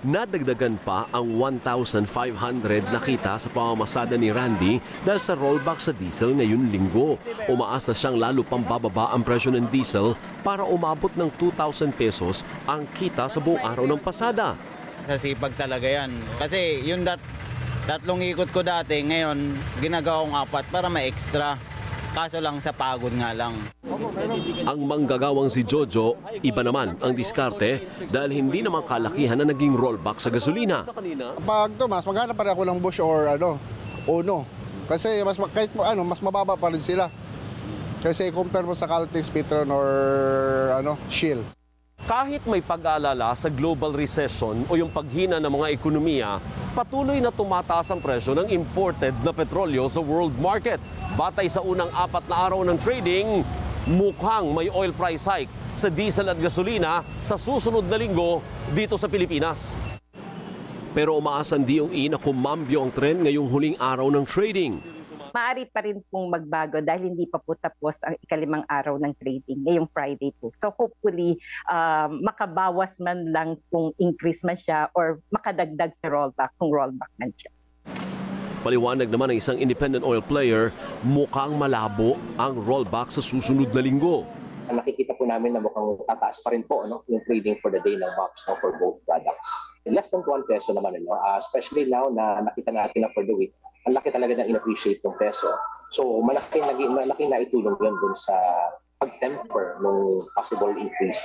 Nadagdagan pa ang 1,500 na kita sa pamamasada ni Randy dahil sa rollback sa diesel ngayong linggo. Umaasa siyang lalo pang bababa ang presyo ng diesel para umabot ng 2,000 pesos ang kita sa buong araw ng pasada. Sa sipag talaga yan. Kasi yung tatlong ikot ko dati, ngayon ginagawa kong 4 para ma-extra. Kaso lang sa pagod nga lang. Ang manggagawang si Jojo, iba naman ang diskarte dahil hindi naman kalakihan na naging rollback sa gasolina. Pag mas maghanap pa rin ako ng Bush or Uno. Kasi kahit mas mababa pa rin sila. Kasi compare mo sa Caltex, Petron or Shell. Kahit may pag-aalala sa global recession o yung paghina ng mga ekonomiya, patuloy na tumataas ang presyo ng imported na petrolyo sa world market. Batay sa unang 4 na araw ng trading, mukhang may oil price hike sa diesel at gasolina sa susunod na linggo dito sa Pilipinas. Pero umaasan DOE na kumambyo ang trend ngayong huling araw ng trading. Maaari pa rin pong magbago dahil hindi pa po tapos ang ika-5 araw ng trading ngayong Friday po. So hopefully, makabawas man lang kung increase man siya or makadagdag sa rollback kung rollback man siya. Paliwanag naman ng isang independent oil player, mukhang malabo ang rollback sa susunod na linggo. Nakikita po namin na mukhang tataas pa rin po yung trading for the day ng box for both products. Less than 1 peso naman, especially now na nakita natin na for the week. Ang laki talaga na in-appreciate ng peso. So malaki na itulong yun dun sa pag-temper ng possible increase.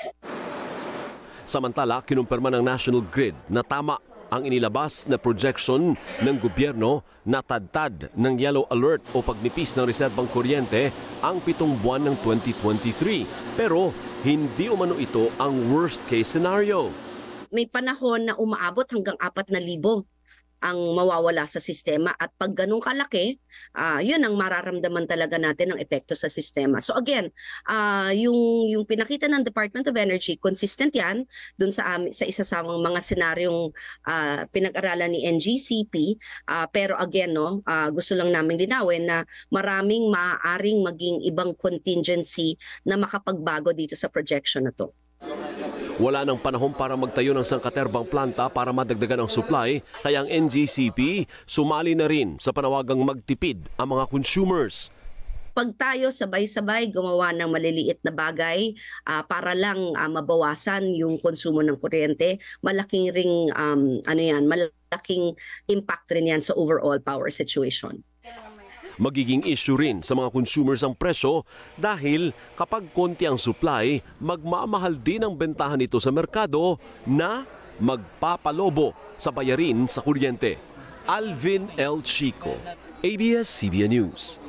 Samantala, kinumpirma ng National Grid na tama ang inilabas na projection ng gobyerno na tadtad ng yellow alert o pagnipis ng reserbang kuryente ang 7 buwan ng 2023. Pero hindi umano ito ang worst case scenario. May panahon na umaabot hanggang 4,000 ang mawawala sa sistema at pag ganun kalaki, yun ang mararamdaman talaga natin ng epekto sa sistema. So again, yung pinakita ng Department of Energy, consistent yan dun sa isa sa mga senaryong pinag-aralan ni NGCP, pero again, gusto lang namin linawin na maraming maaaring maging ibang contingency na makapagbago dito sa projection na to. Wala nang panahon para magtayo ng sangkaterbang planta para madagdagan ang supply, kaya ang NGCP sumali na rin sa panawagang magtipid ang mga consumers. Pag tayo sabay-sabay gumawa ng maliliit na bagay para lang mabawasan yung konsumo ng kuryente, malaking ring malaking impact rin yan sa overall power situation. Magiging issue rin sa mga consumers ang presyo dahil kapag konti ang supply, magmamahal din ang bentahan nito sa merkado na magpapalobo sa bayarin sa kuryente. Alvin L. Chico, ABS-CBN News.